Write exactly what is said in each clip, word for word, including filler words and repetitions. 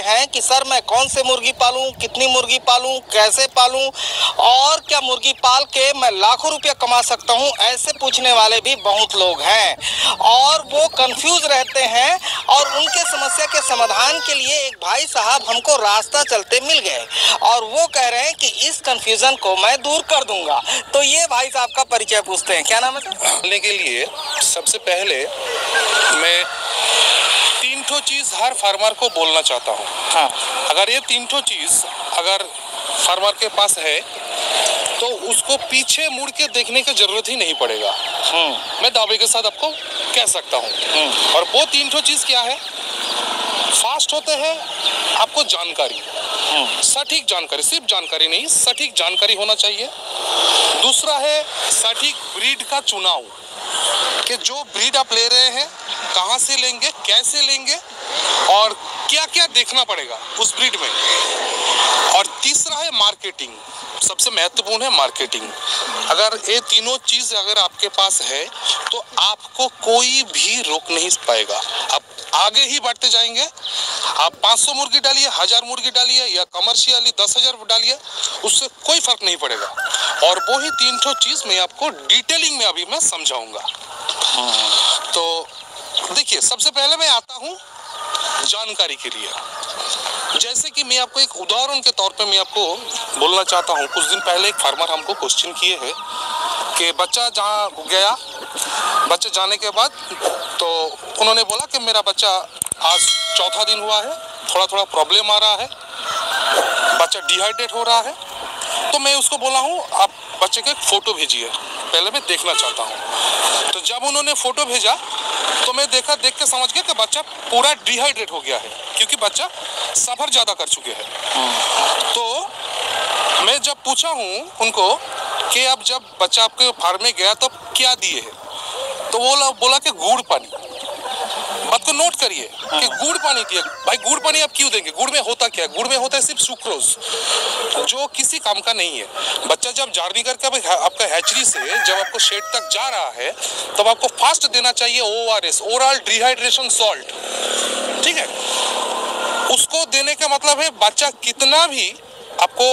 हैं कि सर मैं कौन से मुर्गी पालूं, कितनी मुर्गी पालूं, कैसे पालूं और क्या मुर्गी पाल के मैं लाखों रुपया कमा सकता हूं, ऐसे पूछने वाले भी बहुत लोग हैं और वो कंफ्यूज रहते हैं। और उनके समस्या के समाधान के लिए एक भाई साहब हमको रास्ता चलते मिल गए और वो कह रहे हैं कि इस कंफ्यूजन को मैं दूर कर दूंगा। तो ये भाई साहब का परिचय पूछते हैं, क्या नाम है सर? पालने के लिए सबसे पहले मैं तीन ठो चीज हर फार्मर को बोलना चाहता हूँ। हाँ। अगर ये तीन ठो चीज अगर फार्मर के पास है तो उसको पीछे मुड़ के देखने की जरूरत ही नहीं पड़ेगा। मैं दावे के साथ आपको कह सकता हूँ। और वो तीन ठो चीज क्या है? फास्ट होते हैं आपको जानकारी, सटीक जानकारी, सिर्फ जानकारी नहीं, सटीक जानकारी होना चाहिए। दूसरा है सटीक ब्रीड का चुनाव, कि जो ब्रीड आप ले रहे हैं कहाँ से लेंगे, कैसे लेंगे और क्या क्या देखना पड़ेगा उस ब्रीड में। और तीसरा है मार्केटिंग, सबसे महत्वपूर्ण है मार्केटिंग। अगर ये तीनों चीज अगर आपके पास है तो आपको कोई भी रोक नहीं पाएगा, आप आगे ही बढ़ते जाएंगे। आप पाँच सौ मुर्गी डालिए, हजार मुर्गी डालिए या कमर्शियली दस हजार डालिए, उससे कोई फर्क नहीं पड़ेगा। और वो ही तीन ठो चीज मैं आपको डिटेलिंग में अभी मैं समझाऊंगा। तो देखिए, सबसे पहले मैं आता हूँ जानकारी के लिए। जैसे कि मैं आपको एक उदाहरण के तौर पे मैं आपको बोलना चाहता हूँ। कुछ दिन पहले एक फार्मर हमको क्वेश्चन किए हैं कि बच्चा जहाँ गया, बच्चे जाने के बाद तो उन्होंने बोला कि मेरा बच्चा आज चौथा दिन हुआ है, थोड़ा थोड़ा प्रॉब्लम आ रहा है, बच्चा डिहाइड्रेट हो रहा है। तो मैं उसको बोला हूँ आप बच्चे के फोटो भेजिए, पहले मैं देखना चाहता हूँ। तो जब उन्होंने फोटो भेजा तो मैं देखा, देख के समझ गया कि बच्चा पूरा डिहाइड्रेट हो गया है, क्योंकि बच्चा सफर ज़्यादा कर चुके हैं। तो मैं जब पूछा हूँ उनको कि अब जब बच्चा आपके फार्म में गया तो क्या दिए है, तो वो बोला कि गुड़ पानी। बात को नोट करिए कि गुड़ पानी दिए। भाई गुड़ पानी आप क्यों देंगे? गुड़ में होता क्या है? गुड़ में होता है सिर्फ सुक्रोज, जो किसी काम का नहीं है। बच्चा जब जर्नी करके आपका हैचरी से जब आपको शेड तक जा रहा है तब आपको फास्ट देना चाहिए O R S, oral dehydration salt, ठीक है। उसको देने का मतलब है बच्चा कितना भी आपको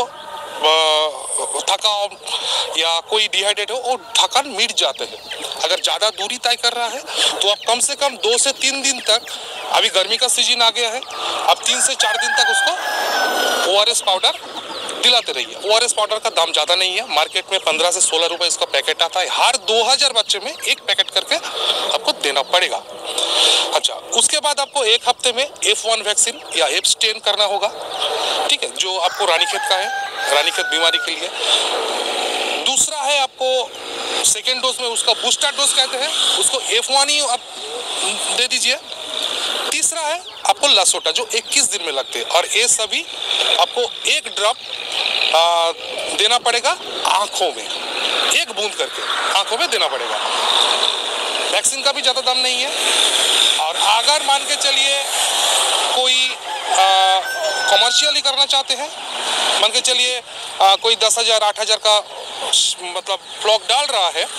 थकान या कोई डिहाइड्रेट हो, वो थकान मिट जाते हैं। अगर ज़्यादा दूरी तय कर रहा है तो आप कम से कम दो से तीन दिन तक, अभी गर्मी का सीजन आ गया है, आप तीन से चार दिन तक उसको ओ आर एस पाउडर दिलाते रहिए। ओ आर एस पाउडर का दाम ज़्यादा नहीं है, मार्केट में पंद्रह से सोलह रुपए इसका पैकेट आता है। हर दो हज़ार बच्चे में एक पैकेट करके आपको देना पड़ेगा। अच्छा, उसके बाद आपको एक हफ्ते में एफ वन वैक्सीन या एफ टेन करना होगा, ठीक है, जो आपको रानीखेत का है, रानीखेत बीमारी के लिए। दूसरा है आपको सेकेंड डोज में उसका बूस्टर डोज कहते हैं, उसको एफ वन ही आप दे दीजिए। तीसरा है आपको लासोटा, जो इक्कीस दिन में लगते हैं, और ये सभी आपको एक ड्रॉप देना पड़ेगा आंखों में, एक बूंद करके आंखों में देना पड़ेगा। वैक्सीन का भी ज़्यादा दाम नहीं है। और अगर मान के चलिए कोई कमर्शियली करना चाहते हैं, मान के चलिए कोई दस हज़ार आठ हज़ार का मतलब फ्लॉक डाल रहा है,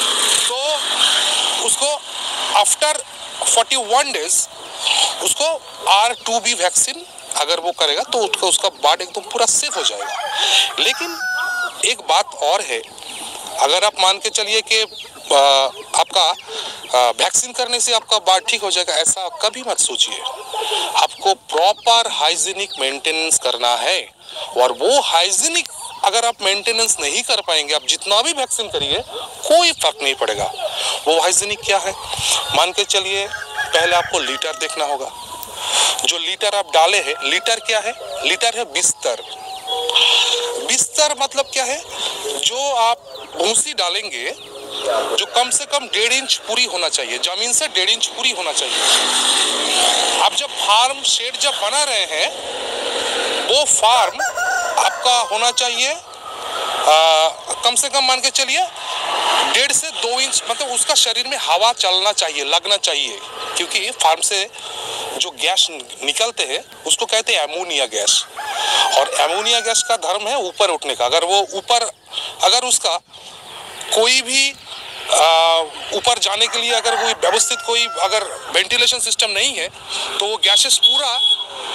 तो उसको आफ्टर इकतालीस डेज उसको आर टू बी वैक्सीन अगर वो करेगा तो उसका उसका बार्ड एकदम पूरा सेफ हो जाएगा। लेकिन एक बात और है, अगर आप मान के चलिए कि आपका वैक्सीन करने से आपका बार्ड ठीक हो जाएगा, ऐसा कभी मत सोचिए। आपको प्रॉपर हाइजीनिक मेंटेनेंस करना है, और वो हाइजीनिक अगर आप मेंटेनेंस नहीं कर पाएंगे, आप जितना भी वैक्सीन करिए कोई फर्क नहीं पड़ेगा। वो हाइजीनिक क्या है? मान के चलिए पहले आपको लीटर देखना होगा। जो लीटर आप डाले हैं, लीटर क्या है? लीटर है बिस्तर। बिस्तर मतलब क्या है? जो आप भूसी डालेंगे जो कम से कम डेढ़ इंच पूरी होना चाहिए, जमीन से डेढ़ इंच पूरी होना चाहिए। आप जब फार्म शेड जब बना रहे हैं, वो फार्म आपका होना चाहिए आ, कम से कम मान के चलिए डेढ़ से दो इंच, मतलब उसका शरीर में हवा चलना चाहिए, लगना चाहिए, क्योंकि फार्म से जो गैस निकलते हैं उसको कहते हैं एमोनिया गैस, और एमोनिया गैस का धर्म है ऊपर उठने का। अगर वो ऊपर, अगर उसका कोई भी ऊपर जाने के लिए अगर कोई व्यवस्थित कोई अगर वेंटिलेशन सिस्टम नहीं है, तो वो गैसेस पूरा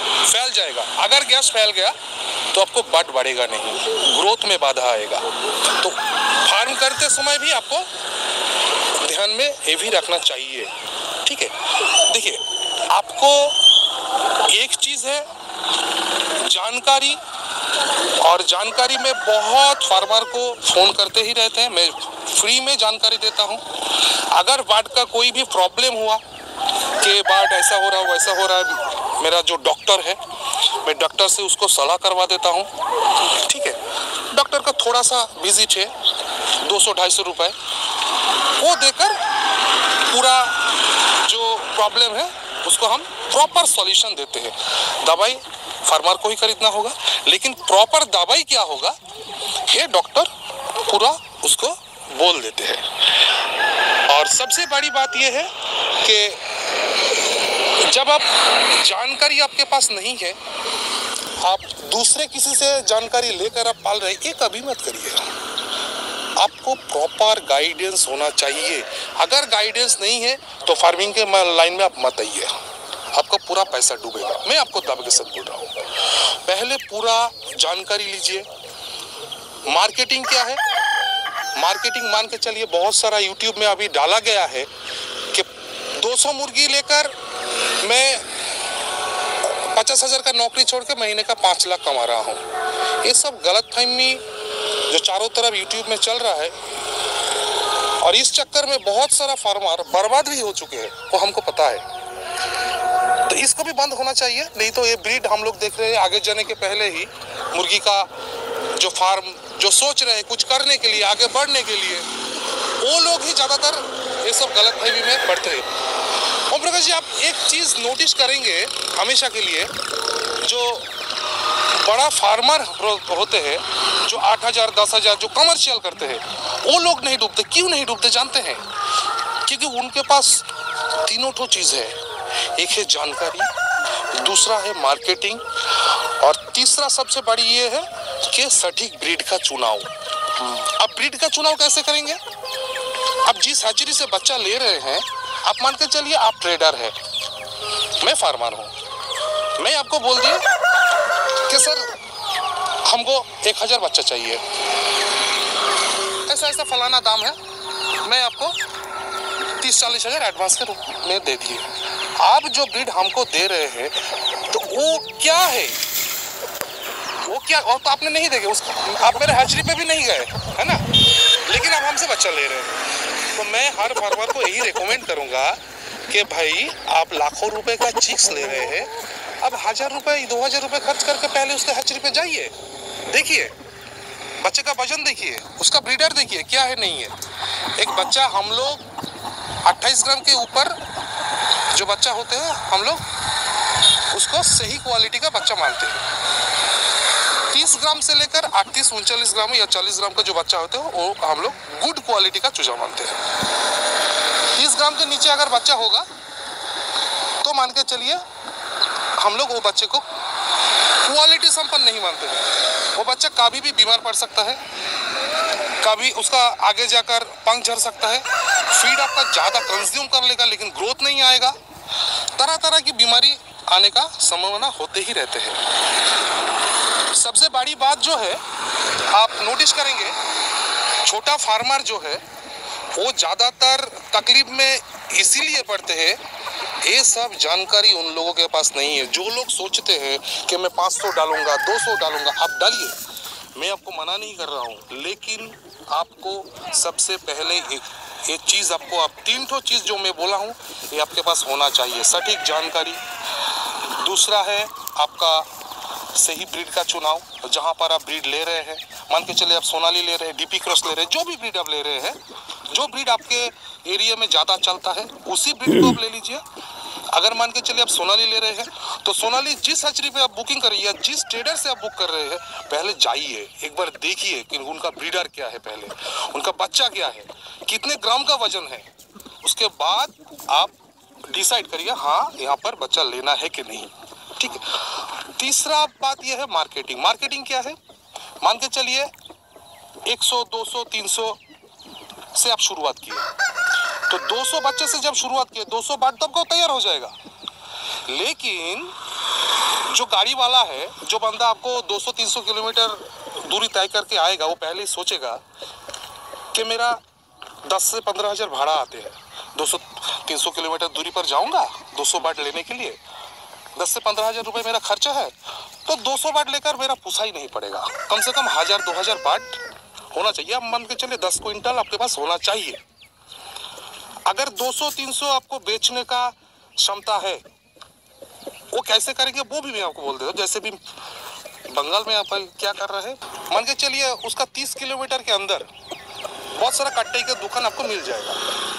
फैल जाएगा। अगर गैस फैल गया तो आपको बट बढ़ेगा नहीं, ग्रोथ में बाधा आएगा। तो फार्म करते समय भी आपको ध्यान में ये भी रखना चाहिए, ठीक है। देखिए, आपको एक चीज़ है जानकारी, और जानकारी में बहुत फार्मर को फ़ोन करते ही रहते हैं। मैं फ्री में जानकारी देता हूं। अगर बाढ़ का कोई भी प्रॉब्लम हुआ कि बाढ़ ऐसा हो रहा है वैसा हो रहा है, मेरा जो डॉक्टर है, मैं डॉक्टर से उसको सलाह करवा देता हूं, ठीक है। डॉक्टर का थोड़ा सा विजिट है, दो सौ ढाई सौ रुपये, वो देकर पूरा जो प्रॉब्लम है उसको हम प्रॉपर सॉल्यूशन देते हैं। दवाई फार्मर को ही खरीदना होगा, लेकिन प्रॉपर दवाई क्या होगा ये डॉक्टर पूरा उसको बोल देते हैं। और सबसे बड़ी बात ये है कि जब आप जानकारी आपके पास नहीं है, आप दूसरे किसी से जानकारी लेकर आप पाल रहे, ये कभी मत करिएगा। आपको प्रॉपर गाइडेंस होना चाहिए। अगर गाइडेंस नहीं है तो फार्मिंग के लाइन में आप मत आइए, आपका पूरा पैसा डूबेगा। मैं आपको दावे के साथ बोल रहा हूँ, पहले पूरा जानकारी लीजिए। मार्केटिंग क्या है, मार्केटिंग मान के चलिए, बहुत सारा यूट्यूब में अभी डाला गया है कि दो सौ मुर्गी लेकर मैं पचास हजार का नौकरी छोड़ के महीने का पाँच लाख कमा रहा हूँ। ये सब गलतफहमी जो चारों तरफ यूट्यूब में चल रहा है, और इस चक्कर में बहुत सारा फार्मर बर्बाद भी हो चुके हैं, वो हमको पता है। तो इसको भी बंद होना चाहिए, नहीं तो ये ब्रीड हम लोग देख रहे हैं आगे जाने के पहले ही मुर्गी का जो फार्म जो सोच रहे हैं कुछ करने के लिए, आगे बढ़ने के लिए, वो लोग ही ज़्यादातर ये सब गलतफहमी में पड़ते हैं। ओम प्रकाश जी, आप एक चीज़ नोटिस करेंगे हमेशा के लिए, जो बड़ा फार्मर होते हैं, जो आठ हजार दस हजार जो कमर्शियल करते हैं, वो लोग नहीं डूबते। क्यों नहीं डूबते जानते हैं? क्योंकि उनके पास तीनों ठो चीज़ है। एक है जानकारी, दूसरा है मार्केटिंग, और तीसरा सबसे बड़ी ये है कि सटीक ब्रीड का चुनाव। अब ब्रीड का चुनाव कैसे करेंगे? अब जिस हैचरी से बच्चा ले रहे हैं, आप मान के चलिए आप ट्रेडर है, मैं फार्मर हूँ, मैं आपको बोल दिया कि सर हमको एक हजार बच्चा चाहिए, ऐसा ऐसा फलाना दाम है, मैं आपको तीस चालीस हजार एडवांस के रूप में दे दिए। आप जो ब्रीड हमको दे रहे हैं तो वो क्या है, वो क्या, और तो आपने नहीं देखे उसको, आप मेरे हैचरी पे भी नहीं गए, है ना, लेकिन आप हमसे बच्चा ले रहे हैं। तो मैं हर फार्मर को यही रिकमेंड करूंगा कि भाई आप लाखों रुपए का चिक्स ले रहे हैं, अब हजार रुपए दो हजार रुपए खर्च करके पहले उसके हैचरी पे जाइए, देखिए बच्चे का वजन देखिए, उसका ब्रीडर देखिए क्या है नहीं है। एक बच्चा हम लोग अट्ठाईस ग्राम के ऊपर जो बच्चा होते हैं, हम लोग उसको सही क्वालिटी का बच्चा मानते हैं। तीस ग्राम से लेकर अड़तीस उनचालीस ग्राम या चालीस ग्राम का जो बच्चा होते हैं वो हम लोग गुड क्वालिटी का चूजा मानते हैं। तीस ग्राम के नीचे अगर बच्चा होगा तो मान के चलिए हम लोग वो बच्चे को क्वालिटी संपन्न नहीं मानते हैं। वो बच्चा कभी भी बीमार पड़ सकता है, कभी उसका आगे जाकर पंख झड़ सकता है, फीड आपका ज़्यादा कंज्यूम कर लेगा लेकिन ग्रोथ नहीं आएगा, तरह तरह की बीमारी आने का संभावना होते ही रहते हैं। सबसे बड़ी बात जो है आप नोटिस करेंगे, छोटा फार्मर जो है वो ज़्यादातर तकलीफ में इसीलिए पड़ते हैं, ये सब जानकारी उन लोगों के पास नहीं है। जो लोग सोचते हैं कि मैं पाँच सौ डालूंगा, दो सौ डालूंगा, आप डालिए, मैं आपको मना नहीं कर रहा हूँ, लेकिन आपको सबसे पहले एक ये चीज़ आपको आप तीन ठो चीज़ जो मैं बोला हूँ ये आपके पास होना चाहिए। सटीक जानकारी, दूसरा है आपका सही ब्रीड का चुनाव, जहाँ पर आप ब्रीड ले रहे हैं, मान के चलिए आप सोनाली ले रहे हैं, डीपी क्रॉस ले रहे हैं, जो भी ब्रीड आप ले रहे हैं, जो ब्रीड आपके एरिया में ज़्यादा चलता है उसी ब्रीड को आप ले लीजिए। अगर मान के चलिए आप सोनाली ले रहे हैं तो सोनाली जिस हैचरी पे आप बुकिंग कर रही है, जिस ट्रेडर से आप बुक कर रहे हैं, पहले जाइए एक बार देखिए कि उनका ब्रीडर क्या है, पहले उनका बच्चा क्या है, कितने ग्राम का वजन है, उसके बाद आप डिसाइड करिए हाँ यहाँ पर बच्चा लेना है कि नहीं, ठीक है। तीसरा बात यह है मार्केटिंग। मार्केटिंग क्या है, मान के चलिए एक सौ दो सौ तीन सौ से आप शुरुआत किए तो दो सौ बच्चे से जब शुरुआत किए दो सौ बाट तो आपको तैयार हो जाएगा, लेकिन जो गाड़ी वाला है, जो बंदा आपको दो सौ तीन सौ किलोमीटर दूरी तय करके आएगा, वो पहले ही सोचेगा कि मेरा दस से पंद्रह हजार भाड़ा आते हैं, दो सौ तीन सौ किलोमीटर दूरी पर जाऊंगा दो सौ बाट लेने के लिए, दस से पंद्रह हजार रुपए मेरा खर्चा है, तो दो सौ बाट लेकर मेरा पुसा ही नहीं पड़ेगा। कम से कम हजार दो हजार बाट होना चाहिए। आप मान के चलिए दस क्विंटल आपके पास होना चाहिए। अगर दो सौ तीन सौ आपको बेचने का क्षमता है, वो कैसे करेंगे वो भी मैं आपको बोल देता हूँ। जैसे भी बंगाल में आप क्या कर रहे हैं, मान के चलिए उसका तीस किलोमीटर के अंदर बहुत सारा कट्टे की दुकान आपको मिल जाएगा।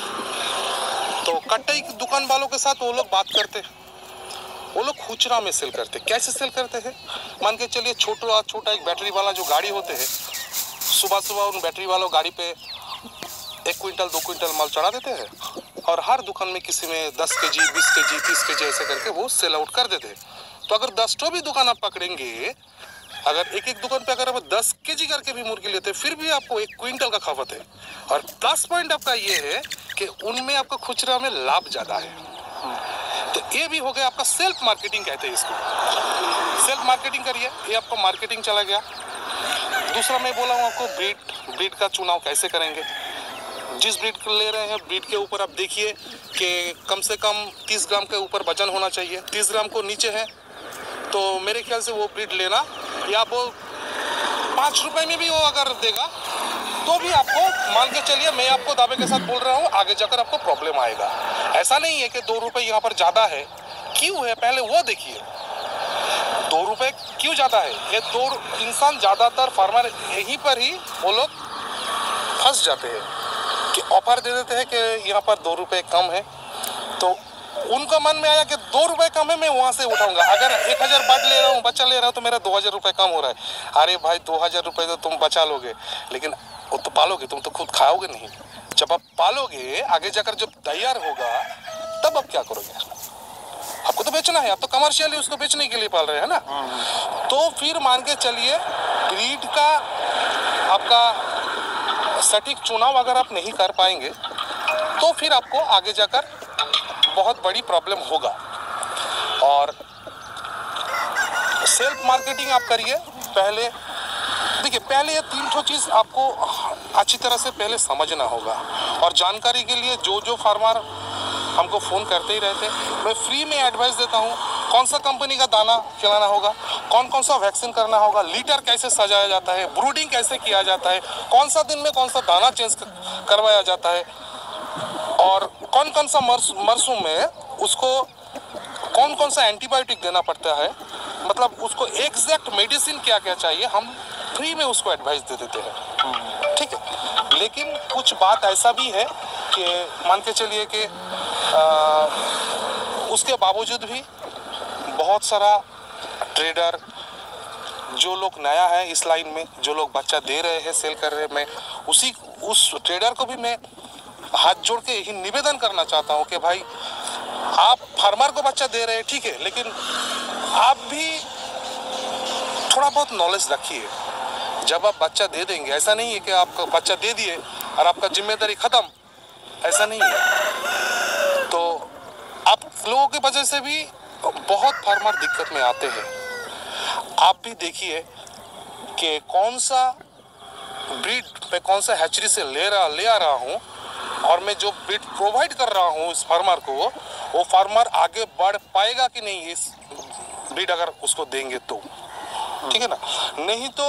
तो कट्टे की दुकान वालों के साथ वो लोग बात करते हैं, वो लोग खुचरा में सेल करते हैं। कैसे सेल करते हैं, मान के चलिए छोटा छोटा एक बैटरी वाला जो गाड़ी होते हैं, सुबह सुबह उन बैटरी वालों गाड़ी पे एक क्विंटल दो क्विंटल माल चढ़ा देते हैं और हर दुकान में किसी में दस के जी बीस के जी तीस के जी ऐसे करके वो सेल आउट कर देते हैं। तो अगर दस तो भी दुकान आप पकड़ेंगे, अगर एक एक दुकान पे अगर आप दस के जी करके भी मुर्गी लेते हैं, फिर भी आपको एक क्विंटल का खपत है। और प्लस पॉइंट आपका ये है कि उनमें आपका खुचरा में लाभ ज्यादा है। तो ये भी हो गया आपका सेल्फ मार्केटिंग कहते हैं इसको। सेल्फ मार्केटिंग करिए, ये आपका मार्केटिंग चला गया। दूसरा मैं बोला हूँ आपको ब्रीड ब्रीड का चुनाव कैसे करेंगे। जिस ब्रीड को ले रहे हैं, ब्रीड के ऊपर आप देखिए कि कम से कम तीस ग्राम के ऊपर वजन होना चाहिए। तीस ग्राम को नीचे है तो मेरे ख्याल से वो ब्रीड लेना, या वो पाँच रुपए में भी वो अगर देगा तो भी आपको मान के चलिए, मैं आपको दावे के साथ बोल रहा हूँ, आगे जाकर आपको प्रॉब्लम आएगा। ऐसा नहीं है कि दो रुपए यहाँ पर ज़्यादा है, क्यों है पहले वो देखिए। दो रुपए क्यों ज़्यादा है, ये दो इंसान ज़्यादातर फार्मर यहीं पर ही वो लोग फंस जाते हैं कि ऑफर दे देते हैं कि यहाँ पर दो रुपए कम है, तो उनका मन में आया कि दो रुपए कम है, मैं वहाँ से उठाऊंगा। अगर एक हजार बाट ले रहा हूँ, बच्चा ले रहा हूँ, तो मेरा दो हजार रुपये कम हो रहा है। अरे भाई दो हजार रुपये तो तुम बचा लोगे, लेकिन वो तो पालोगे, तुम तो खुद खाओगे नहीं। जब आप पालोगे, आगे जाकर जब तैयार होगा तब आप क्या करोगे? आपको तो बेचना है, आप तो कमर्शियली उसको बेचने के लिए पाल रहे हैं ना। तो फिर मान के चलिए ब्रीड का आपका सटीक चुनाव अगर आप नहीं कर पाएंगे तो फिर आपको आगे जाकर बहुत बड़ी प्रॉब्लम होगा। और सेल्फ मार्केटिंग आप करिए। पहले देखिए, पहले ये तीन ठो चीज़ आपको अच्छी तरह से पहले समझना होगा। और जानकारी के लिए जो जो फार्मर हमको फ़ोन करते ही रहते, मैं फ्री में एडवाइस देता हूँ। कौन सा कंपनी का दाना खिलाना होगा, कौन कौन सा वैक्सीन करना होगा, लीटर कैसे सजाया जाता है, ब्रूडिंग कैसे किया जाता है, कौन सा दिन में कौन सा दाना चेंज करवाया जाता है, और कौन कौन सा मर्स मरसों में उसको कौन कौन सा एंटीबायोटिक देना पड़ता है, मतलब उसको एग्जैक्ट मेडिसिन क्या क्या चाहिए, हम फ्री में उसको एडवाइस दे देते हैं। ठीक है, लेकिन कुछ बात ऐसा भी है कि मान के चलिए कि उसके बावजूद भी बहुत सारा ट्रेडर, जो लोग नया है इस लाइन में, जो लोग बच्चा दे रहे हैं, सेल कर रहे हैं, मैं उसी उस ट्रेडर को भी मैं हाथ जोड़ के यही निवेदन करना चाहता हूँ कि भाई आप फार्मर को बच्चा दे रहे हैं, ठीक है, लेकिन आप भी थोड़ा बहुत नॉलेज रखिए। जब आप बच्चा दे देंगे, ऐसा नहीं है कि आपका बच्चा दे दिए और आपका जिम्मेदारी खत्म, ऐसा नहीं है। तो आप लोगों की वजह से भी बहुत फार्मर दिक्कत में आते हैं। आप भी देखिए कि कौन सा ब्रीड मैं कौन सा हैचरी से ले रहा ले आ रहा हूँ, और मैं जो ब्रीड प्रोवाइड कर रहा हूँ इस फार्मर को, वो फार्मर आगे बढ़ पाएगा कि नहीं इस ब्रीड अगर उसको देंगे तो, ठीक है ना। नहीं तो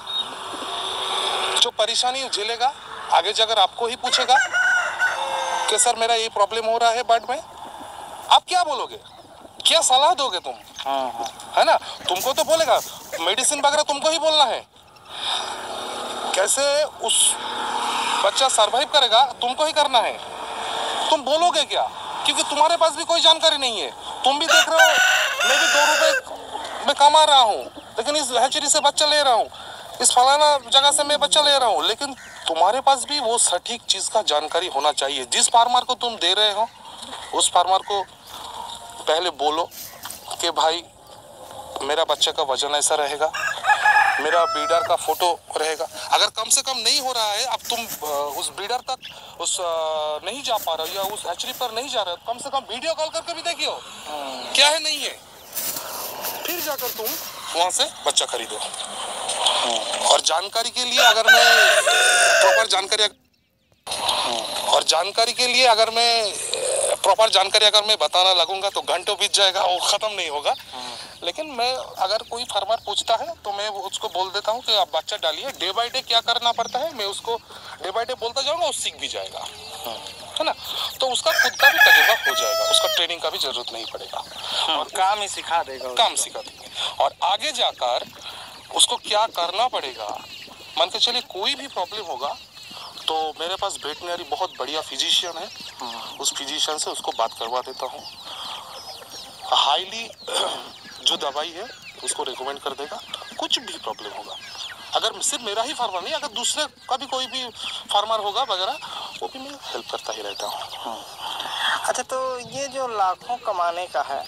जो परेशानी झेलेगा आगे जाकर आपको ही पूछेगा कि सर मेरा ये प्रॉब्लम हो रहा है बर्ड में। आप क्या बोलोगे, क्या सलाह दोगे तुम? है ना, तुमको तो बोलेगा मेडिसिन वगैरह तुमको ही बोलना है, कैसे उस बच्चा सरवाइव करेगा तुमको ही करना है। तुम बोलोगे क्या, क्योंकि तुम्हारे पास भी कोई जानकारी नहीं है। तुम भी देख रहे हो मैं भी दो रुपए में कमा रहा हूँ, लेकिन इस हैचरी से बच्चा ले रहा हूँ, इस फलाना जगह से मैं बच्चा ले रहा हूँ, लेकिन तुम्हारे पास भी वो सटीक चीज़ का जानकारी होना चाहिए। जिस फार्मर को तुम दे रहे हो उस फार्मर को पहले बोलो कि भाई मेरा बच्चे का वजन ऐसा रहेगा, मेरा ब्रीडर का फोटो रहेगा। अगर कम से कम नहीं हो रहा है, अब तुम उस ब्रीडर तक उस नहीं जा पा रहे हो या उस हैचरी पर नहीं जा रहे हो, कम से कम वीडियो कॉल करके भी देखियो क्या है नहीं है। फिर जाकर तुम वहाँ से बच्चा खरीदो। और जानकारी के लिए अगर मैं प्रॉपर जानकारी और जानकारी के लिए अगर मैं प्रॉपर जानकारी अगर मैं बताना लगूंगा तो घंटों बीत जाएगा, वो ख़त्म नहीं होगा। लेकिन मैं अगर कोई फार्मर पूछता है तो मैं उसको बोल देता हूँ कि आप बच्चा डालिए, डे बाय डे क्या करना पड़ता है मैं उसको डे बाय डे बोलता जाऊँगा, वो सीख भी जाएगा, है ना। तो उसका खुद का भी तजुर्बा हो जाएगा, उसका ट्रेनिंग का भी जरूरत नहीं पड़ेगा और काम ही सिखा देगा, काम सिखा देंगे। और आगे जाकर उसको क्या करना पड़ेगा, मान के चलिए कोई भी प्रॉब्लम होगा तो मेरे पास वेटनरी बहुत बढ़िया फिजिशियन है, उस फिजिशियन से उसको बात करवा देता हूँ। हाईली जो दवाई है उसको रिकमेंड कर देगा। कुछ भी प्रॉब्लम होगा, अगर सिर्फ मेरा ही फार्मर नहीं, अगर दूसरे का भी कोई भी फार्मर होगा वगैरह, वो भी मैं हेल्प करता ही रहता हूँ। अच्छा, तो ये जो लाखों कमाने का है,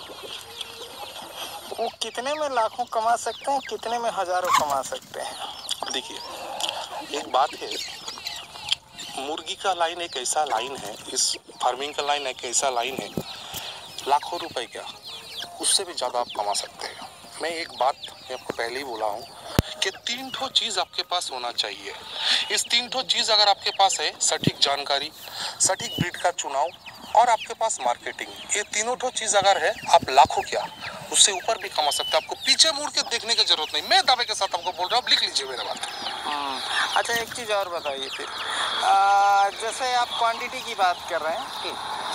वो कितने में लाखों कमा सकते हैं, कितने में हजारों कमा सकते हैं? देखिए, एक बात है, मुर्गी का लाइन एक ऐसा लाइन है, इस फार्मिंग का लाइन एक ऐसा लाइन है, लाखों रुपए क्या उससे भी ज़्यादा आप कमा सकते हैं। मैं एक बात मैं आपको पहले ही बोला हूँ कि तीन ठो चीज़ आपके पास होना चाहिए। इस तीन ठो चीज़ अगर आपके पास है, सटीक जानकारी, सटीक ब्रीड का चुनाव और आपके पास मार्केटिंग, ये तीनों ठो चीज़ अगर है, आप लाखों क्या उससे ऊपर भी कमा सकते हैं। आपको पीछे मुड़ के देखने की जरूरत नहीं, मैं दावे के साथ आपको बोल रहा हूँ, लिख लीजिए मेरा बात। अच्छा, एक चीज़ और बताइए फिर, आ, जैसे आप क्वांटिटी की बात कर रहे हैं,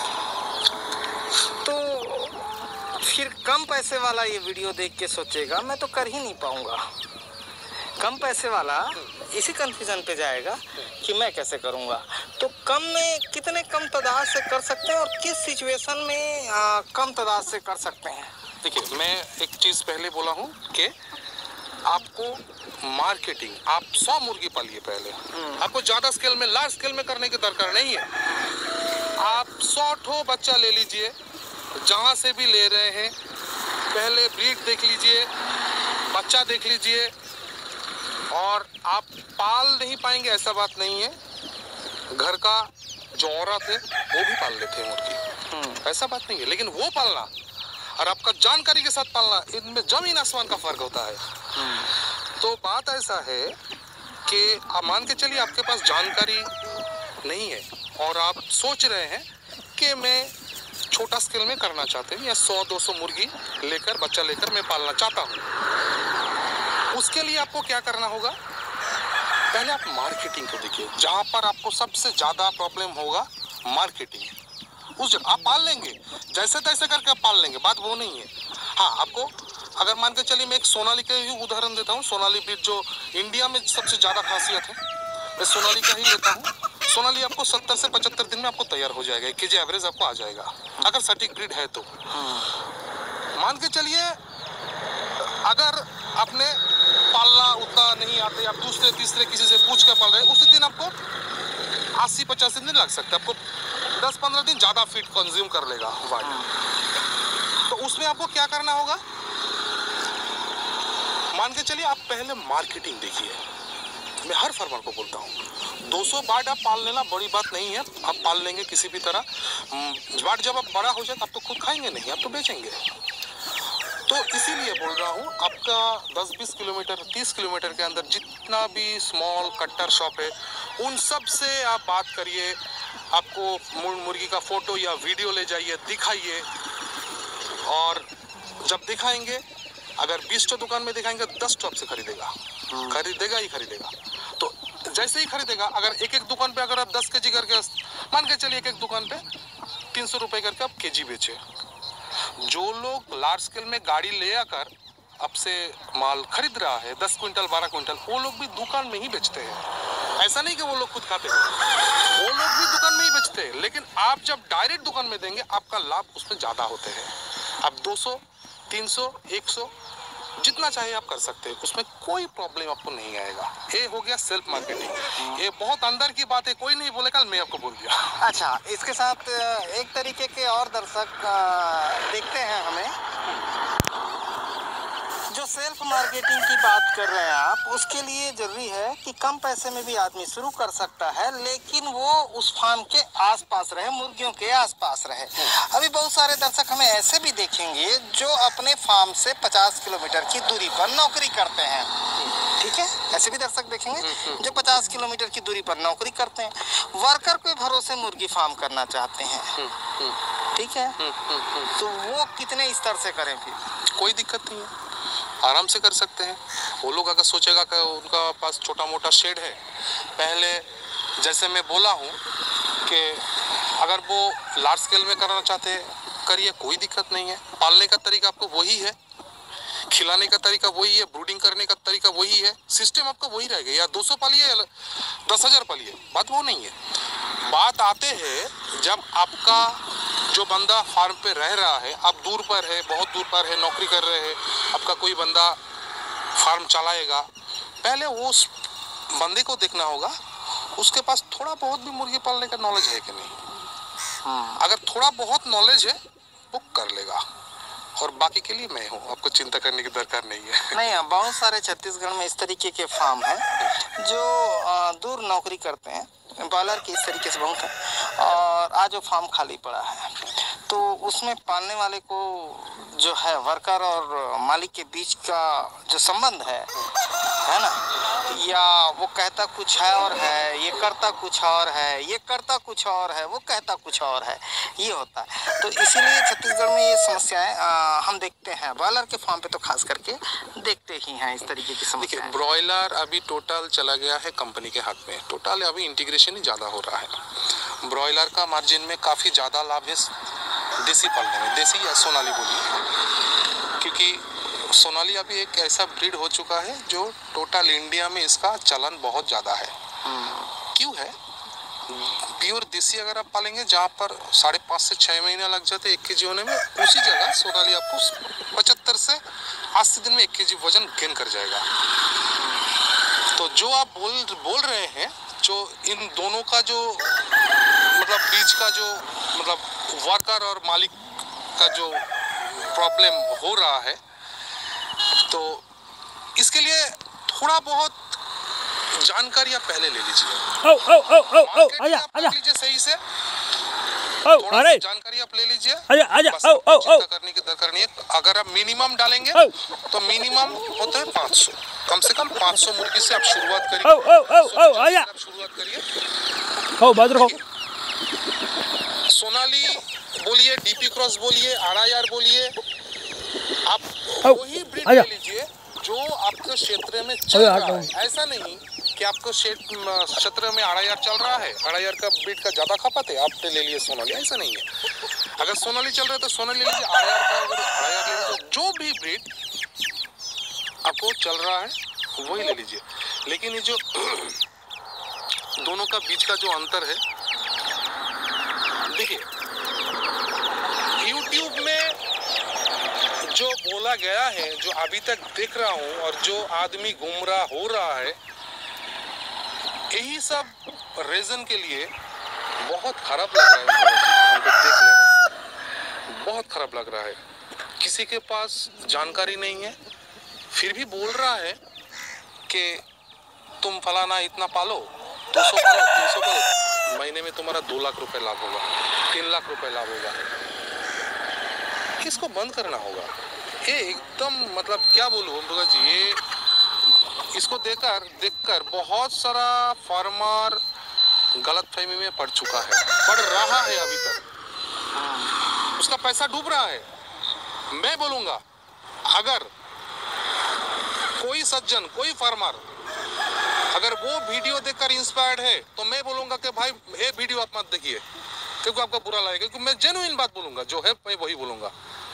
तो फिर कम पैसे वाला ये वीडियो देख के सोचेगा मैं तो कर ही नहीं पाऊंगा, कम पैसे वाला इसी कंफ्यूजन पे जाएगा कि मैं कैसे करूंगा। तो कम में कितने कम तादाद से कर सकते हैं और किस सिचुएशन में आ, कम तादाद से कर सकते हैं? देखिए, मैं एक चीज़ पहले बोला हूँ कि आपको मार्केटिंग, आप सौ मुर्गी पालिए पहले, आपको ज़्यादा स्केल में, लार्ज स्केल में करने की दरकार नहीं है। आप सौ ठो बच्चा ले लीजिए, जहाँ से भी ले रहे हैं, पहले ब्रीड देख लीजिए, बच्चा देख लीजिए, और आप पाल नहीं पाएंगे ऐसा बात नहीं है, घर का जो औरत है वो भी पाल लेते हैं मुर्गी, ऐसा बात नहीं है। लेकिन वो पालना और आपका जानकारी के साथ पालना, इनमें जमीन आसमान का फर्क होता है। तो बात ऐसा है कि आप मान के चलिए आपके पास जानकारी नहीं है और आप सोच रहे हैं कि मैं छोटा स्केल में करना चाहते हैं या सौ दो सौ मुर्गी लेकर, बच्चा लेकर मैं पालना चाहता हूँ। उसके लिए आपको क्या करना होगा, पहले आप मार्केटिंग को देखिए। जहाँ पर आपको सबसे ज़्यादा प्रॉब्लम होगा मार्केटिंग, उस जगह आप पाल लेंगे, जैसे तैसे करके आप पाल लेंगे, बात वो नहीं है। हाँ, आपको अगर मान के चलिए, मैं एक सोनाली का ही उदाहरण देता हूँ। सोनाली ब्रीड जो इंडिया में सबसे ज़्यादा खासियत है, मैं सोनाली का ही लेता हूँ। सोनाली आपको सत्तर से पचहत्तर दिन में आपको तैयार हो जाएगा, एक केजी एवरेज आपको आ जाएगा अगर सटीक ब्रीड है तो। मान के चलिए अगर आपने पालना उतना नहीं आते, आप दूसरे तीसरे किसी से पूछ कर पाल रहे हैं, उसी दिन आपको अस्सी पचासी दिन लग सकता है, आपको दस पंद्रह दिन ज़्यादा फीड कंज्यूम कर लेगा वाट। तो उसमें आपको क्या करना होगा, मान के चलिए आप पहले मार्केटिंग देखिए। मैं हर फार्मर को बोलता हूँ, दो सौ बार्ड आप पाल लेना बड़ी बात नहीं है, आप पाल लेंगे किसी भी तरह। बार्ड जब आप बड़ा हो जाए आप तो खुद खाएंगे नहीं, आप तो बेचेंगे। तो इसीलिए बोल रहा हूँ, आपका दस बीस किलोमीटर तीस किलोमीटर के अंदर जितना भी स्मॉल कट्टर शॉप है, उन सब से आप बात करिए। आपको मुर्गी का फोटो या वीडियो ले जाइए, दिखाइए, और जब दिखाएंगे, अगर बीस तो दुकान में दिखाएंगे, दस तो आपसे खरीदेगा, खरीदेगा ही खरीदेगा। तो जैसे ही खरीदेगा, अगर एक एक दुकान पे अगर आप दस के जी करके, मान के चलिए एक एक दुकान पे तीन सौ रुपये करके आप के जी बेचे। जो लोग लार्ज स्केल में गाड़ी ले आकर आपसे माल खरीद रहा है, दस क्विंटल बारह क्विंटल, वो लोग भी दुकान में ही बेचते हैं। ऐसा नहीं कि वो लोग खुद खाते हैं, वो लोग भी दुकान में ही बेचते हैं। लेकिन आप जब डायरेक्ट दुकान में देंगे, आपका लाभ उसमें ज़्यादा होते हैं। आप दो सौ तीन सौ एक सौ जितना चाहे आप कर सकते हैं, उसमें कोई प्रॉब्लम आपको नहीं आएगा। ये हो गया सेल्फ मार्केटिंग। ये बहुत अंदर की बात है, कोई नहीं बोलेगा, मैं आपको बोल दिया। अच्छा, इसके साथ एक तरीके के और दर्शक देखते हैं हमें, जो जो सेल्फ मार्केटिंग की बात कर रहे हैं आप, उसके लिए जरूरी है कि कम पैसे में भी आदमी शुरू कर सकता है, लेकिन वो उस फार्म के आसपास रहे, मुर्गियों के आसपास रहे। अभी बहुत सारे दर्शक हमें ऐसे भी देखेंगे जो अपने फार्म से पचास किलोमीटर की दूरी पर नौकरी करते हैं, ठीक है, ऐसे भी दर्शक देखेंगे जो पचास किलोमीटर की दूरी पर नौकरी करते हैं, वर्कर के भरोसे मुर्गी फार्म करना चाहते हैं, ठीक है, तो वो कितने स्तर से करें? फिर कोई दिक्कत नहीं है, आराम से कर सकते हैं। वो लोग अगर सोचेगा कि उनका पास छोटा मोटा शेड है, पहले जैसे मैं बोला हूँ कि अगर वो लार्ज स्केल में करना चाहते हैं करिए, कोई दिक्कत नहीं है। पालने का तरीका आपको वही है, खिलाने का तरीका वही है, ब्रूडिंग करने का तरीका वही है, सिस्टम आपका वही रहेगा। या दो सौ पालिए या दस हजार पालिए, बात वो नहीं है। बात आते हैं जब आपका जो बंदा फार्म पे रह रहा है, आप दूर पर है, बहुत दूर पर है, नौकरी कर रहे हैं, आपका कोई बंदा फार्म चलाएगा, पहले वो उस बंदे को देखना होगा उसके पास थोड़ा बहुत भी मुर्गी पालने का नॉलेज है कि नहीं। अगर थोड़ा बहुत नॉलेज है वो कर लेगा, और बाकी के लिए मैं हूँ, आपको चिंता करने की दरकार नहीं है। नहीं, बहुत सारे छत्तीसगढ़ में इस तरीके के फार्म हैं जो दूर नौकरी करते हैं, बॉयलर की इस तरीके से बहुत है, और आज वो फार्म खाली पड़ा है, तो उसमें पालने वाले को जो है वर्कर और मालिक के बीच का जो संबंध है है ना, या वो कहता कुछ है और है, ये करता कुछ और है, ये करता कुछ और है, वो कहता कुछ और है, ये होता है। तो इसीलिए छत्तीसगढ़ में ये समस्याएं हम देखते हैं, ब्रॉयलर के फार्म पे तो खास करके देखते ही हैं इस तरीके की समस्या। ब्रॉयलर अभी टोटल चला गया है कंपनी के हाथ में, टोटल अभी इंटीग्रेशन ही ज़्यादा हो रहा है। ब्रॉयलर का मार्जिन में काफ़ी ज़्यादा लाभ है देसी पालने में, देसी या सोनाली बोलिए, क्योंकि सोनाली अभी एक ऐसा ब्रीड हो चुका है जो टोटल इंडिया में इसका चलन बहुत ज़्यादा है। क्यों है? प्योर देसी अगर आप पालेंगे जहाँ पर साढ़े पाँच से छः महीने लग जाते एक के जी होने में, उसी जगह सोनाली आपको पचहत्तर से अस्सी दिन में एक के जी वजन गेन कर जाएगा। तो जो आप बोल बोल रहे हैं, जो इन दोनों का जो मतलब बीच का जो मतलब वर्कर और मालिक का जो प्रॉब्लम हो रहा है, तो इसके लिए थोड़ा बहुत जानकारी आप पहले ले लीजिए। ओ ओ ओ ओ ओ आजा आजा लीजिए सही से, ओ अरे जानकारी आप ले लीजिए, आजा आजा ओ ओ ओ करने की दरकार नहीं है। अगर आप मिनिमम डालेंगे तो मिनिमम होता है पाँच सौ, कम से कम पाँच सौ मुर्गी से आप शुरुआत करिए। ओ ओ ओ ओ आजा शुरुआत करिए। ओ बादर हो, सोनाली बोलिए, डीपी क्रॉस बोलिए, आरआईआर बोलिए, आप वही ब्रीड ले लीजिए जो आपके क्षेत्र में चल रहा है। ऐसा नहीं कि आपको क्षेत्र में आरआईआर चल रहा है, आरआईआर का ब्रीड का ज्यादा खपत है, आपने ले लिए सोनाली, ऐसा नहीं है। अगर सोनाली चल रहा है तो सोनाली ले लीजिए, आरआईआर का अगर आरआईआर ले लीजिए, जो भी ब्रीड आपको चल रहा है वही ले लीजिए। लेकिन ये जो दोनों का बीच का जो अंतर है, देखिए यूट्यूब में जो बोला गया है, जो अभी तक देख रहा हूँ और जो आदमी गुमराह हो रहा है, यही सब रीजन के लिए बहुत खराब लग रहा है हमको देखने में, बहुत खराब लग रहा है। किसी के पास जानकारी नहीं है, फिर भी बोल रहा है कि तुम फलाना इतना पालो, दो सौ पालो, तीन सौ पालो, महीने में तुम्हारा दो लाख रुपए लाभ होगा, तीन लाख रुपए लाभ होगा। इसको बंद करना होगा। ये एकदम मतलब क्या बोलूँ भगत जी, ये इसको देखकर देखकर बहुत सारा फार्मर गलतफहमी में पड़ चुका है, पड़ रहा है, अभी तक उसका पैसा डूब रहा है। मैं बोलूँगा अगर कोई सज्जन, कोई फार्मर अगर वो वीडियो देखकर इंस्पायर्ड है तो मैं बोलूँगा कि भाई ये वीडियो आप मत देखिए, क्योंकि आपको बुरा लगेगा, क्योंकि मैं जेन्युइन बात बोलूँगा, जो है मैं वही बोलूँगा,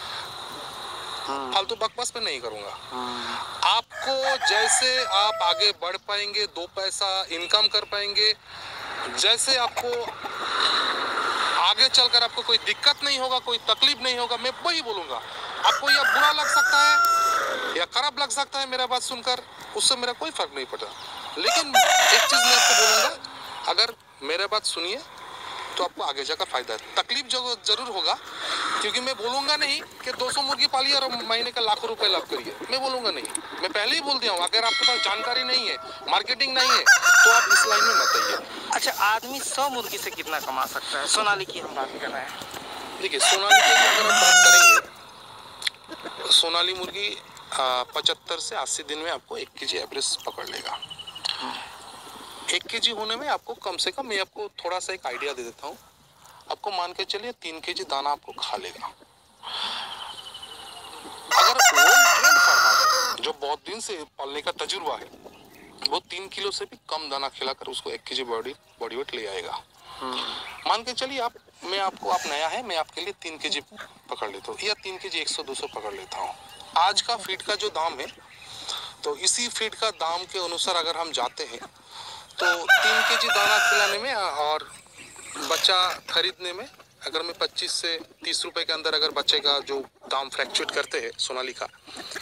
फालतू बकवास पे नहीं करूँगा। आपको जैसे आप आगे बढ़ पाएंगे, दो पैसा इनकम कर पाएंगे, जैसे आपको आगे चलकर आपको कोई दिक्कत नहीं होगा, कोई तकलीफ नहीं होगा, मैं वही बोलूँगा। आपको यह बुरा लग सकता है या खराब लग सकता है मेरा बात सुनकर, उससे मेरा कोई फर्क नहीं पड़ता। लेकिन एक चीज़ मैं आपको बोलूँगा, अगर मेरा बात सुनिए, तो आपको आगे जाकर फायदा है। तकलीफ जो जरूर होगा, क्योंकि मैं बोलूंगा नहीं कि दो सौ मुर्गी पालिए और महीने का लाखों रुपए लाभ करिए, मैं बोलूंगा नहीं। मैं पहले ही बोल दिया हूँ, अगर आपके पास जानकारी नहीं है, मार्केटिंग नहीं है, तो आप इस लाइन में मत आइए। अच्छा, आदमी सौ मुर्गी से कितना कमा सकता है? सोनाली की हम बात कर रहे हैं। देखिए, सोनाली की अगर हम बात करेंगे, सोनाली मुर्गी पचहत्तर से अस्सी दिन में आपको एक के जी एवरेज पकड़ लेगा। एक के जी होने में आपको कम से कम, मैं आपको थोड़ा सा एक आइडिया दे देता हूँ, आपको मान के चलिए तीन के जी दाना आपको खा लेगा। अगर वेल ट्रेंड फार्मर जो बहुत दिन से पालने का तजुर्बा है, वो तीन किलो से भी कम दाना खिलाकर उसको एक के जी बॉडी बॉडी वेट ले आएगा। मान के चलिए आप, मैं आपको, आप नया है, मैं आपके लिए तीन के जी पकड़ लेता हूँ, या तीन के जी एक सौ दो सौ पकड़ लेता हूँ। आज का फीड का जो दाम है, तो इसी फीड का दाम के अनुसार अगर हम जाते हैं तो तीन के जी दाना खिलाने में और बच्चा खरीदने में, अगर मैं पच्चीस से तीस रुपए के अंदर अगर बच्चे का जो दाम फ्लैक्चुएट करते हैं सोनाली का,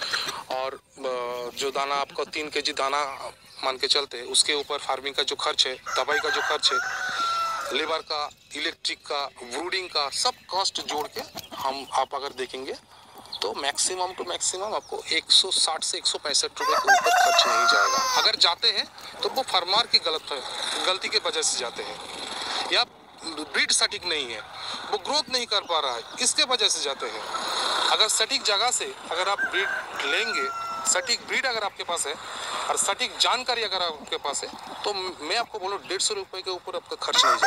और जो दाना आपको तीन के जी दाना मान के चलते हैं, उसके ऊपर फार्मिंग का जो खर्च है, दवाई का जो खर्च है, लेबर का, इलेक्ट्रिक का, ब्रूडिंग का, सब कॉस्ट जोड़ के हम आप अगर देखेंगे तो मैक्सिमम टू मैक्सिमम आपको एक सौ साठ से एक सौ पैंसठ रुपए के ऊपर खर्च नहीं जाएगा। अगर जाते हैं तो वो फार्मर की गलत है, गलती के वजह से जाते हैं, या ब्रीड सटीक नहीं है, वो ग्रोथ नहीं कर पा रहा है, इसके वजह से जाते हैं। अगर सटीक जगह से अगर आप ब्रीड लेंगे, सटीक ब्रीड अगर आपके पास है और सटीक जानकारी अगर आपके पास है, तो मैं आपको बोलूँ डेढ़ सौ रुपये के ऊपर आपका खर्च नहीं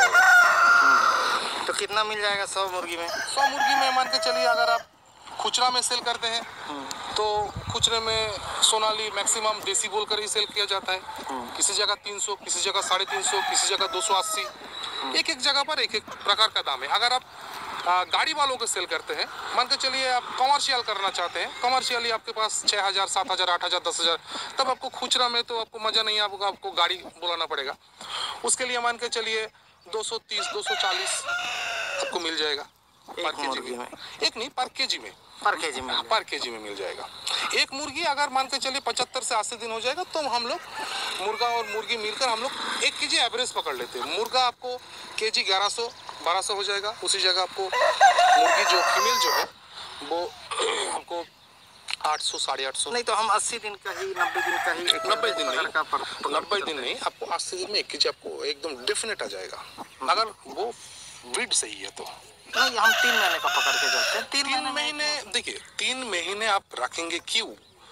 जाएगा। तो कितना मिल जाएगा सौ मुर्गी में? सौ मुर्गी में मान के चलिए, अगर आप खुचरा में सेल करते हैं तो खुचरे में सोनाली मैक्सिमम देसी बोल कर ही सेल किया जाता है। किसी जगह तीन सौ, किसी जगह साढ़े तीन सौ, किसी जगह दो सौ अस्सी, एक एक जगह पर एक एक प्रकार का दाम है। अगर आप आ, गाड़ी वालों को सेल करते हैं, मान के चलिए आप कमर्शियल करना चाहते हैं, कमर्शियली आपके पास छः हज़ार सात हज़ार आठ हज़ार दस हज़ार, तब आपको खुचरा में तो आपको मज़ा नहीं, आपको आपको गाड़ी बुलाना पड़ेगा। उसके लिए मान के चलिए दो सौ तीस दो सौ चालीस आपको मिल जाएगा पर के जी में। एक नहीं, पर के जी में, पर के जी में पर के जी में मिल जाएगा। एक मुर्गी अगर मान के चलिए पचहत्तर से अस्सी दिन हो जाएगा, तो हम लोग मुर्गा और मुर्गी मिलकर हम लोग एक के जी एवरेज पकड़ लेते हैं। मुर्गा आपको के जी ग्यारह सौ बारह सौ हो जाएगा। उसी जगह आपको मुर्गी जो फीमेल जो है वो आपको आठ सौ साढ़े आठ सौ। नहीं तो हम अस्सी दिन का ही, नब्बे दिन का ही, नब्बे दिन नहीं, नब्बे दिन नहीं, आपको अस्सी दिन में एक के जी आपको एकदम डेफिनेट आ जाएगा, अगर वो ब्रीड सही है तो। नहीं, हम तीन महीने का पकड़ के जाते हैं। तीन, तीन महीने, देखिए तीन महीने आप रखेंगे क्यों?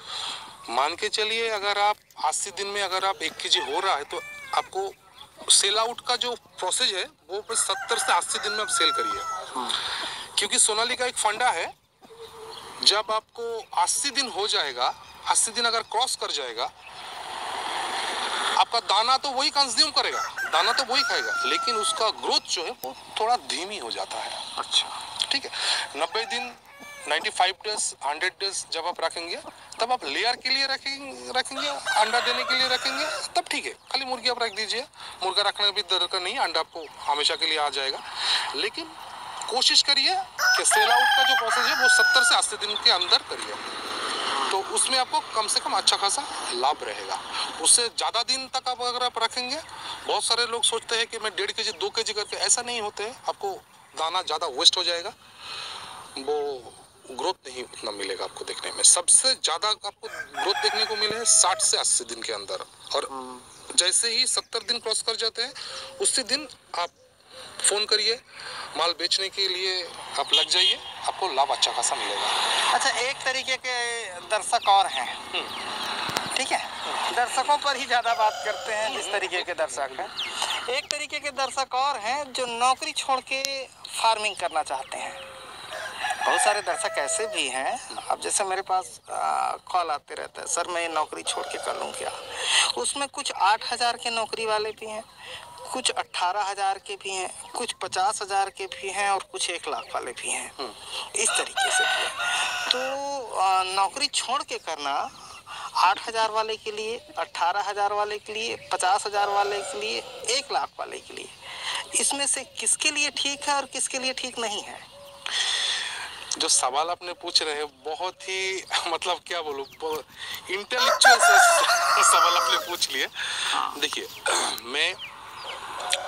मान के चलिए अगर आप अस्सी दिन में अगर आप एक के जी हो रहा है, तो आपको सेल आउट का जो प्रोसेस है वो सत्तर से अस्सी दिन में आप सेल करिए। क्योंकि सोनाली का एक फंडा है, जब आपको अस्सी दिन हो जाएगा, अस्सी दिन अगर क्रॉस कर जाएगा, आपका दाना तो वही कंज्यूम करेगा, दाना तो वही खाएगा, लेकिन उसका ग्रोथ जो है वो थोड़ा धीमी हो जाता है। अच्छा, ठीक है। नब्बे दिन, पचानवे डेज, सौ डेज जब आप रखेंगे, तब आप लेयर के लिए रखेंगे रखेंगे अंडा देने के लिए रखेंगे, तब ठीक है, खाली मुर्गी आप रख दीजिए। मुर्गा रखने में भी दरकार नहीं, अंडा आपको हमेशा के लिए आ जाएगा। लेकिन कोशिश करिए कि सेल आउट का जो प्रोसेस है वो सत्तर से अस्सी दिन के अंदर करिए, तो उसमें आपको कम से कम अच्छा खासा लाभ रहेगा। उससे ज़्यादा दिन तक आप अगर आप रखेंगे, बहुत सारे लोग सोचते हैं कि मैं डेढ़ के जी दो के जी करके, ऐसा नहीं होते हैं। आपको दाना ज़्यादा वेस्ट हो जाएगा, वो ग्रोथ नहीं उतना मिलेगा आपको देखने में। सबसे ज़्यादा आपको ग्रोथ देखने को मिले साठ से अस्सी दिन के अंदर, और जैसे ही सत्तर दिन क्रॉस कर जाते हैं, उसी दिन आप फ़ोन करिए, माल बेचने के लिए आप लग जाइए, आपको लाभ अच्छा खासा मिलेगा। अच्छा, एक तरीके के दर्शक और हैं, ठीक है, दर्शकों पर ही ज़्यादा बात करते हैं जिस तरीके के दर्शक हैं। एक तरीके के दर्शक और हैं जो नौकरी छोड़ के फार्मिंग करना चाहते हैं। बहुत सारे दर्शक ऐसे भी हैं, अब जैसे मेरे पास कॉल आते रहता है, सर मैं नौकरी छोड़ के कर लूँ क्या? उसमें कुछ आठ हज़ार के नौकरी वाले भी हैं, कुछ अट्ठारह हज़ार के भी हैं, कुछ पचास हज़ार के भी हैं, और कुछ एक लाख वाले भी हैं। इस तरीके से भी है। तो नौकरी छोड़ के करना आठ हज़ार वाले के लिए, अट्ठारह हज़ार वाले के लिए, पचास हज़ार वाले के लिए, एक लाख वाले के लिए, इसमें से किसके लिए ठीक है और किसके लिए ठीक नहीं है? जो सवाल आपने पूछ रहे हैं बहुत ही मतलब क्या बोलूं, इंटेलेक्चुअल से सवाल आपने पूछ लिए। देखिए, मैं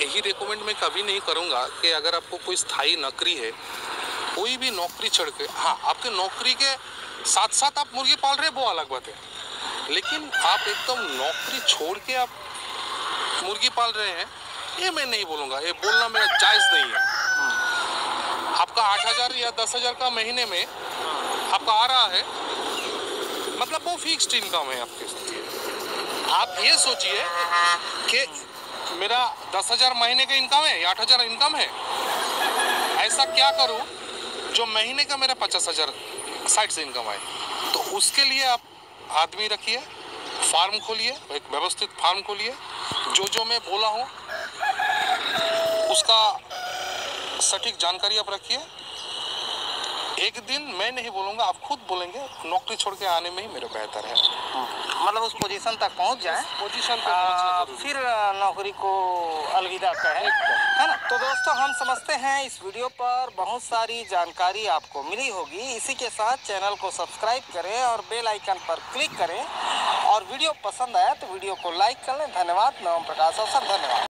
यही रिकमेंड मैं कभी नहीं करूँगा कि अगर आपको कोई स्थायी नौकरी है, कोई भी नौकरी छोड़ के, हाँ आपके नौकरी के साथ साथ आप मुर्गी पाल रहे हैं वो अलग बात है, लेकिन आप एकदम नौकरी छोड़ के आप मुर्गी पाल रहे हैं, ये मैं नहीं बोलूँगा, ये बोलना मेरा जायज़ नहीं है। आपका आठ हज़ार या दस हज़ार का महीने में आपका आ रहा है, मतलब वो फिक्स्ड इनकम है आपके साथ। आप ये सोचिए कि मेरा दस हज़ार महीने का इनकम है या आठ हज़ार इनकम है, ऐसा क्या करूं जो महीने का मेरा पचास हज़ार साइड से इनकम आए। तो उसके लिए आप आदमी रखिए, फार्म खोलिए, एक व्यवस्थित फार्म खोलिए, जो जो मैं बोला हूँ उसका सटीक जानकारी आप रखिए। एक दिन मैं नहीं बोलूँगा, आप खुद बोलेंगे नौकरी छोड़ के आने में ही मेरा बेहतर है। मतलब उस पोजीशन तक पहुंच जाए, पोजीशन पे आ, पहुंचना जरूरी फिर नौकरी को अलविदा कहें, है ना। तो दोस्तों हम समझते हैं इस वीडियो पर बहुत सारी जानकारी आपको मिली होगी। इसी के साथ चैनल को सब्सक्राइब करें और बेल आइकन पर क्लिक करें, और वीडियो पसंद आया तो वीडियो को लाइक कर लें। धन्यवाद। मैं ओम प्रकाश अवसर, धन्यवाद।